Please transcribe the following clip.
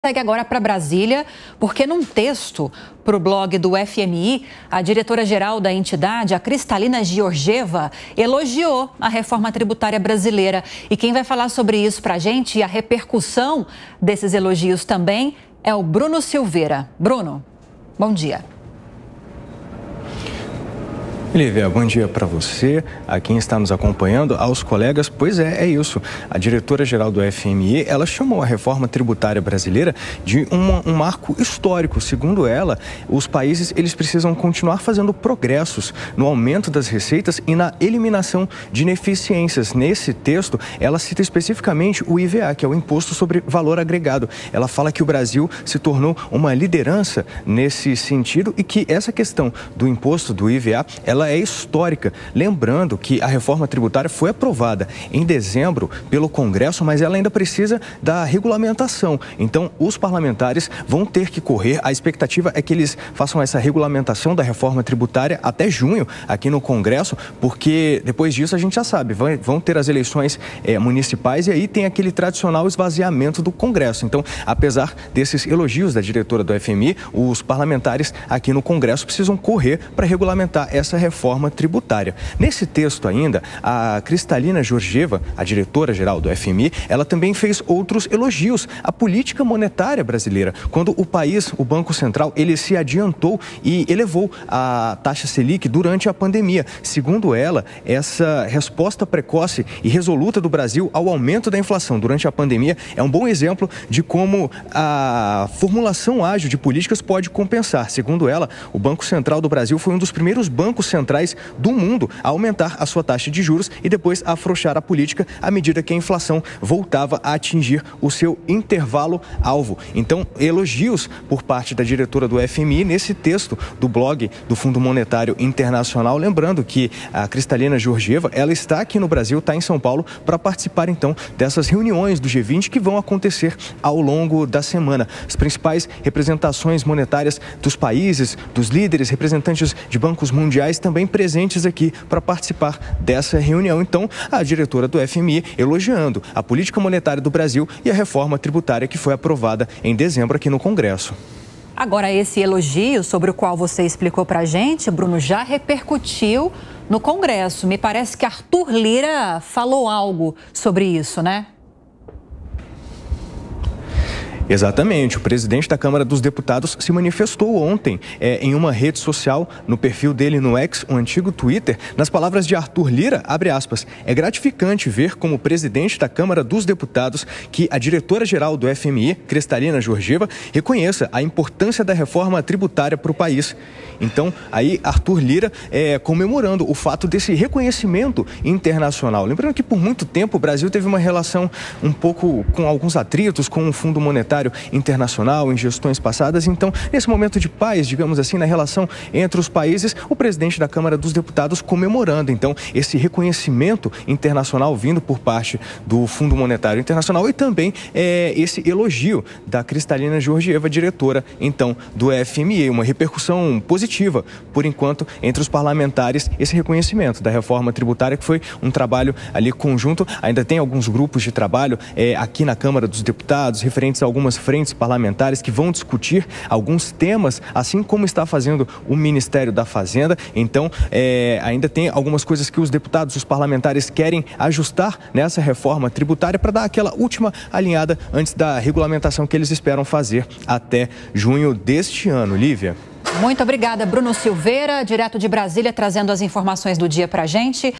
Segue agora para Brasília, porque num texto para o blog do FMI, a diretora-geral da entidade, a Kristalina Georgieva, elogiou a reforma tributária brasileira. E quem vai falar sobre isso para a gente e a repercussão desses elogios também é o Bruno Silveira. Bruno, bom dia. Lívia, bom dia para você, a quem está nos acompanhando, aos colegas. Pois é isso. A diretora-geral do FMI, ela chamou a reforma tributária brasileira de um marco histórico. Segundo ela, os países eles precisam continuar fazendo progressos no aumento das receitas e na eliminação de ineficiências. Nesse texto, ela cita especificamente o IVA, que é o Imposto sobre Valor Agregado. Ela fala que o Brasil se tornou uma liderança nesse sentido e que essa questão do imposto do IVA, ela é histórica. Lembrando que a reforma tributária foi aprovada em dezembro pelo Congresso, mas ela ainda precisa da regulamentação. Então, os parlamentares vão ter que correr. A expectativa é que eles façam essa regulamentação da reforma tributária até junho aqui no Congresso, porque depois disso a gente já sabe, vão ter as eleições municipais e aí tem aquele tradicional esvaziamento do Congresso. Então, apesar desses elogios da diretora do FMI, os parlamentares aqui no Congresso precisam correr para regulamentar essa reforma tributária. Nesse texto ainda, a Kristalina Georgieva, a diretora-geral do FMI, ela também fez outros elogios à política monetária brasileira. Quando o país, o Banco Central, ele se adiantou e elevou a taxa Selic durante a pandemia. Segundo ela, essa resposta precoce e resoluta do Brasil ao aumento da inflação durante a pandemia é um bom exemplo de como a formulação ágil de políticas pode compensar. Segundo ela, o Banco Central do Brasil foi um dos primeiros bancos centrais do mundo a aumentar a sua taxa de juros e depois a afrouxar a política à medida que a inflação voltava a atingir o seu intervalo alvo. Então, elogios por parte da diretora do FMI nesse texto do blog do Fundo Monetário Internacional. Lembrando que a Kristalina Georgieva, ela está aqui no Brasil, está em São Paulo, para participar então dessas reuniões do G20 que vão acontecer ao longo da semana. As principais representações monetárias dos países, dos líderes, representantes de bancos mundiais também presentes aqui para participar dessa reunião. Então, a diretora do FMI elogiando a política monetária do Brasil e a reforma tributária que foi aprovada em dezembro aqui no Congresso. Agora, esse elogio sobre o qual você explicou para a gente, Bruno, já repercutiu no Congresso. Me parece que Arthur Lira falou algo sobre isso, né? Exatamente. O presidente da Câmara dos Deputados se manifestou ontem em uma rede social, no perfil dele no X, o antigo Twitter, nas palavras de Arthur Lira, abre aspas, é gratificante ver como presidente da Câmara dos Deputados que a diretora-geral do FMI, Kristalina Georgieva, reconheça a importância da reforma tributária para o país. Então, aí Arthur Lira comemorando o fato desse reconhecimento internacional. Lembrando que por muito tempo o Brasil teve uma relação um pouco com alguns atritos com o Fundo Monetário Internacional em gestões passadas. Então, nesse momento de paz, digamos assim, na relação entre os países, o presidente da Câmara dos Deputados comemorando, então, esse reconhecimento internacional vindo por parte do Fundo Monetário Internacional e também esse elogio da Kristalina Georgieva, diretora, então, do FMI. Uma repercussão positiva, por enquanto, entre os parlamentares, esse reconhecimento da reforma tributária, que foi um trabalho ali conjunto. Ainda tem alguns grupos de trabalho aqui na Câmara dos Deputados, referentes a algumas frentes parlamentares que vão discutir alguns temas, assim como está fazendo o Ministério da Fazenda. Então, ainda tem algumas coisas que os deputados, os parlamentares querem ajustar nessa reforma tributária para dar aquela última alinhada antes da regulamentação que eles esperam fazer até junho deste ano. Lívia. Muito obrigada, Bruno Silveira, direto de Brasília, trazendo as informações do dia para a gente.